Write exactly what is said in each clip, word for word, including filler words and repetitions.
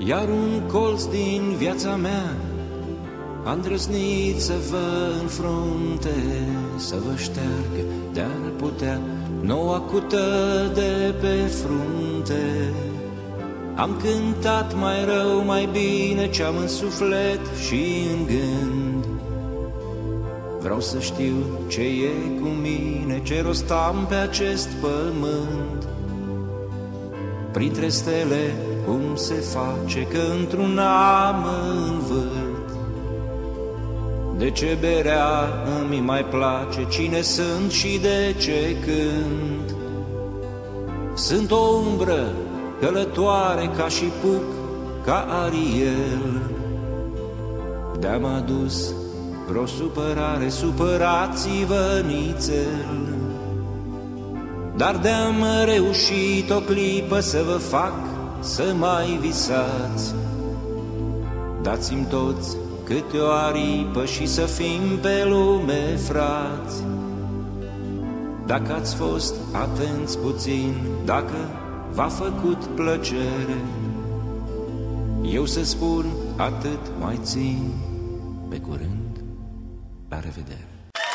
Iar un colț din viața mea a îndrăznit să vă înfrunte, să vă șteargă de-ar putea noua cută de pe frunte. Am cântat mai rău, mai bine ce-am în suflet și în gând. Vreau să știu ce e cu mine, ce rost am pe acest pământ. Printre stele cum se face că într-una mă învârt. De ce berea îmi mai place, cine sunt și de ce cânt. Sunt o umbră călătoare ca și Puc, ca Ariel. De-am adus vreo supărare, supărați-vă nițel. Dar de-am reușit o clipă să vă fac să mai visați. Dați-mi toți câte o aripă și să fim pe lume frați. Dacă ați fost atenți puțin, dacă v-a făcut plăcere, eu să spun atât mai țin. Pe curând, la revedere.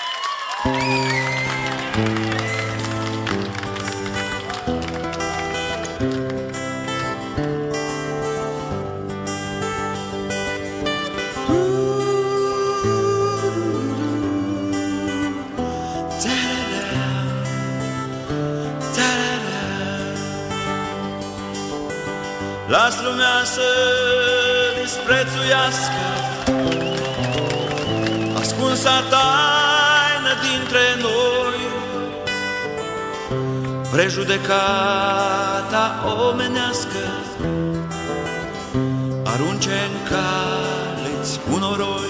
Las lumea să disprețuiască ascunsa taină dintre noi, prejudecata omenească arunce în cale-ți cu noroi.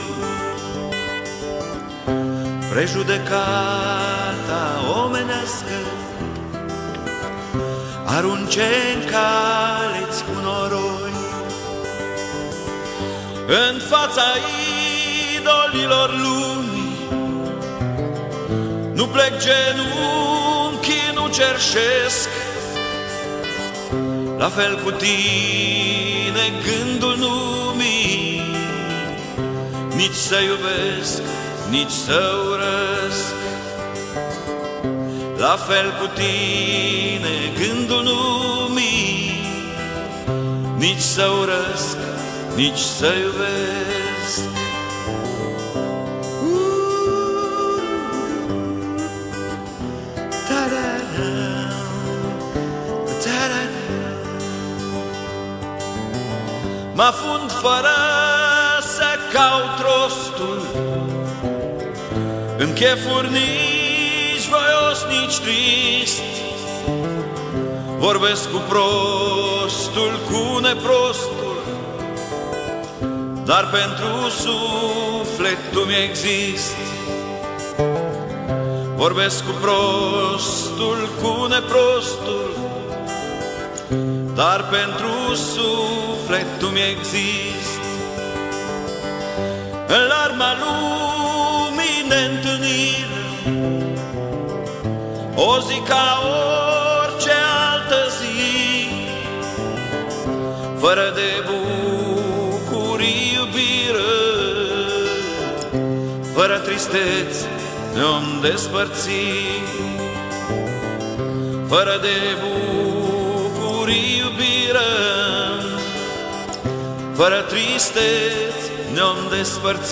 Prejudecata omenească arunce în cale-ți cu noroi. În fața idolilor lumii nu plec genunchii, nu cerșesc. La fel cu tine gândul nu-mi, nici să iubesc, nici să urăsc. La fel cu tine gândul nu-mi, nici să urăsc, nici să iubesc. Mă afund fără să caut rostul în chefuri, nici voios, nici trist. Vorbesc cu prostul, cu neprostul, dar pentru suflet tu mi-existi. Vorbesc cu prostul, cu neprostul, dar pentru suflet tu mi-existi. În larma lumii neîntâlnire, o zi ca orice altă zi, fără de bucurii, iubire, fără tristeți ne-om despărți. Fără de bucurii, iubire, fără tristeți ne-om despărți.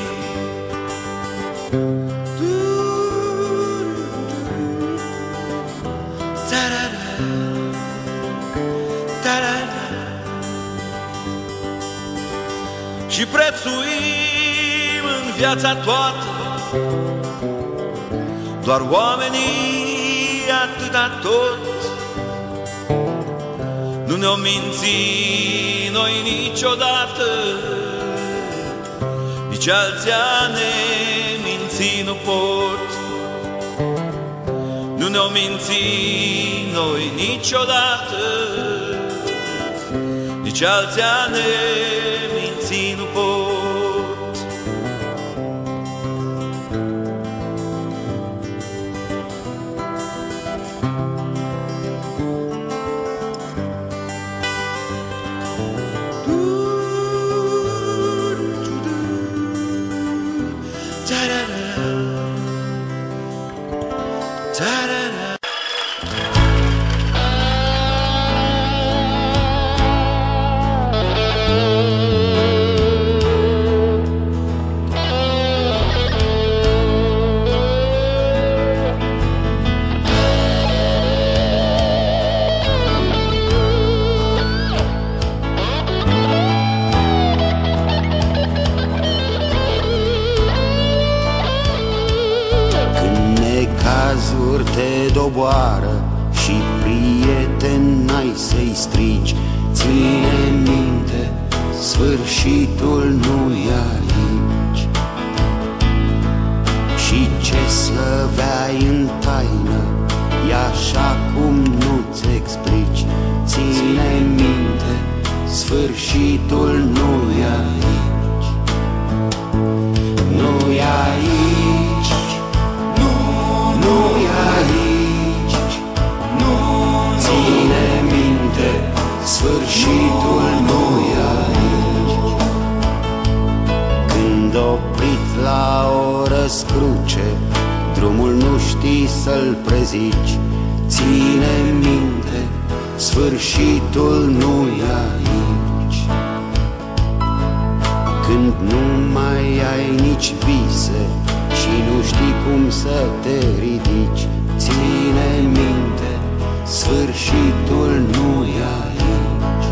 Și prețuim în viața toată doar oamenii, atâta tot. Nu ne-o minți noi niciodată, nici alții a ne minți nu pot. Nu ne-o minți noi niciodată, nici alții a ne minți nu pot. Tu Cazuri te doboară și prieten n-ai să-i strigi, ține minte, sfârșitul nu-i aici. Și ce slăveai în taină e așa cum nu-ți explici, ține minte, sfârșitul nu-i aici. Nu-i aici, nu-i aici, nu, ține minte, sfârșitul nu-i aici. Când oprit la o răscruce, drumul nu știi să-l prezici, ține minte, sfârșitul nu-i aici. Când nu mai ai nici vise și nu știi cum să te ridici, ține minte, sfârșitul nu-i aici.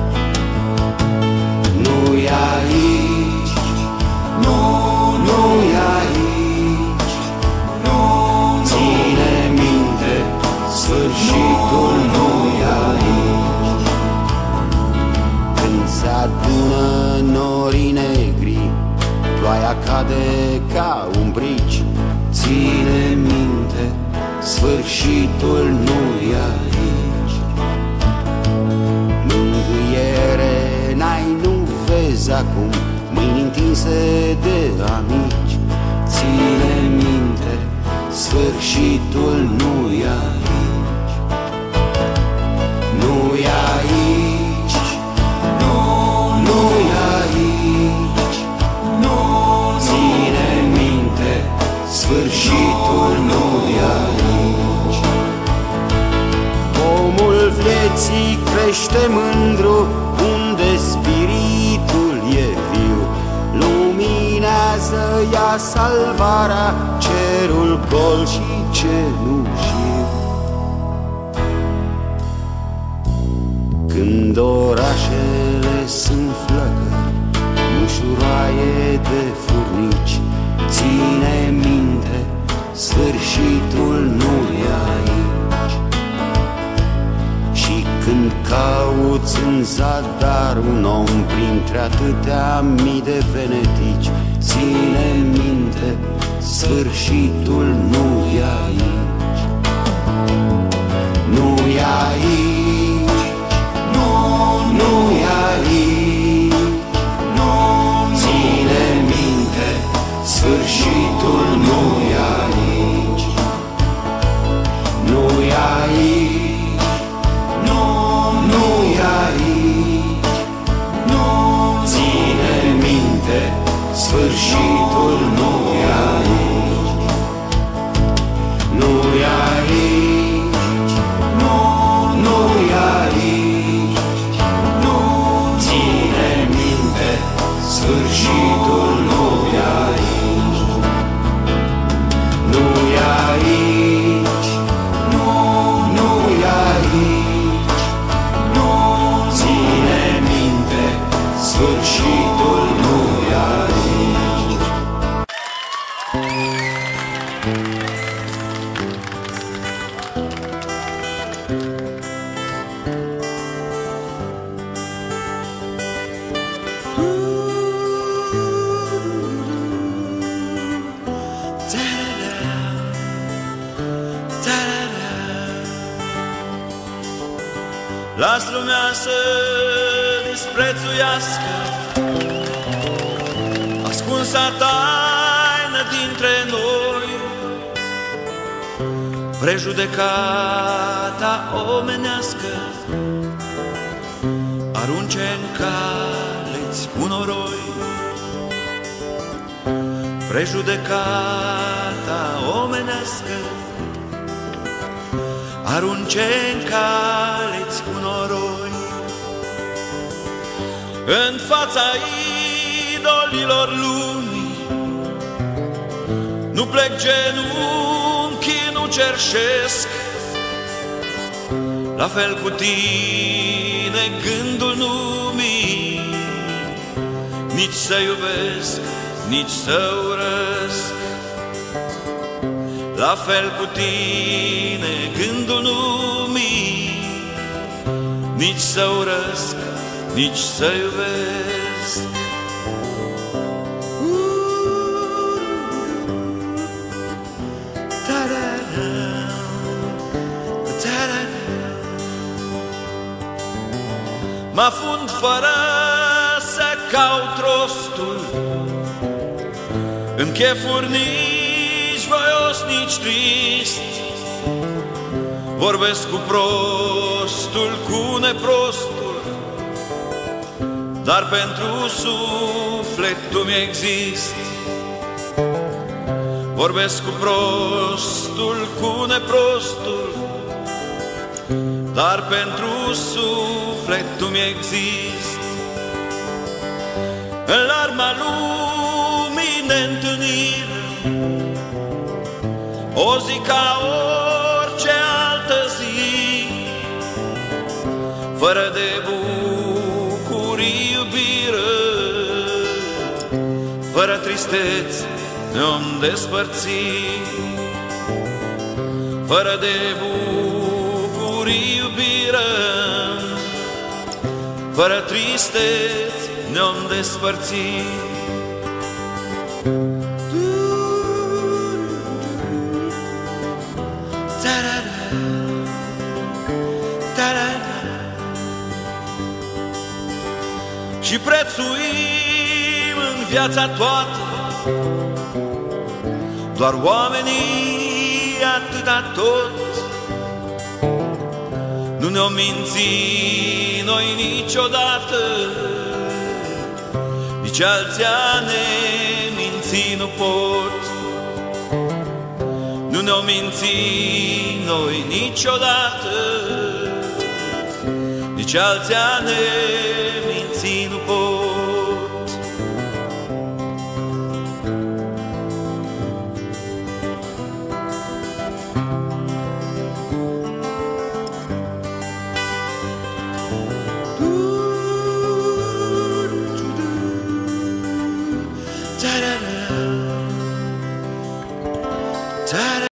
Nu-i aici, nu, nu-i aici, nu, ține minte, sfârșitul nu-i aici. Când se adună norii negri, ploaia cade ca un brici, ține minte, sfârșitul nu-i aici. Mângâiere n-ai, nu vezi acum, mâini întinse de amici, ține minte, sfârșitul nu-i aici. Nu-i aici, nu, nu-i aici, nu, ține minte, sfârșitul nu-i aici. Omul vieții crește mândru unde spiritul e viu, luminează ea salvarea, cerul gol și cenușiu. Când orașele sunt flăcări, mușuroaie de furnici, ține minte, sfârșitul nu-i aici. Și când cauți în zadar un om printre atâtea mii de venetici, ține minte, sfârșitul nu-i aici. Nu-i aici, nu, nu-i aici, nu, ține minte, sfârșitul nu-i aici. Nu-i aici, nu, nu-i aici, nu, ține minte, sfârșitul nu-i aici. Nu-i aici, nu, nu-i aici, nu, ține minte, sfârșitul nu-i aici. Nu-i aici, nu, nu-i aici, nu, ține minte, sfârșitul nu-i aici. Las lumea să disprețuiască ascunsa taină dintre noi, prejudecata omenească arunce în cale-ți cu noroi. prejudecata omenească, arunce-n cale-ți cu noroi, în fața idolilor lumii, nu plec genunchii, nu cerșesc. La fel cu tine gândul nu-mi, nici să iubesc, nici să urăsc. La fel cu tine gândul nu-mi, nici să urăsc, nici să iubesc. Mă afund fără să caut rostul, în chefuri nici voios, nici trist. Vorbesc cu prostul, cu neprostul, dar pentru suflet tu mi-exist. Vorbesc cu prostul, cu neprostul, dar pentru suflet tu mi-exist. În larma lumii neîntâlnire, o zi ca orice altă zi, fără de bucurii iubire, fără tristeți ne-om despărți. Fără de bucurii iubire, fără tristeți ne-om despărți. Și prețuim în viața toată doar oamenii atâta tot. Nu ne-o minți noi niciodată, nici alții a ne minți nu pot. Nu ne-o minți noi niciodată, nici alții a ne minți nu pot. Da-da-da.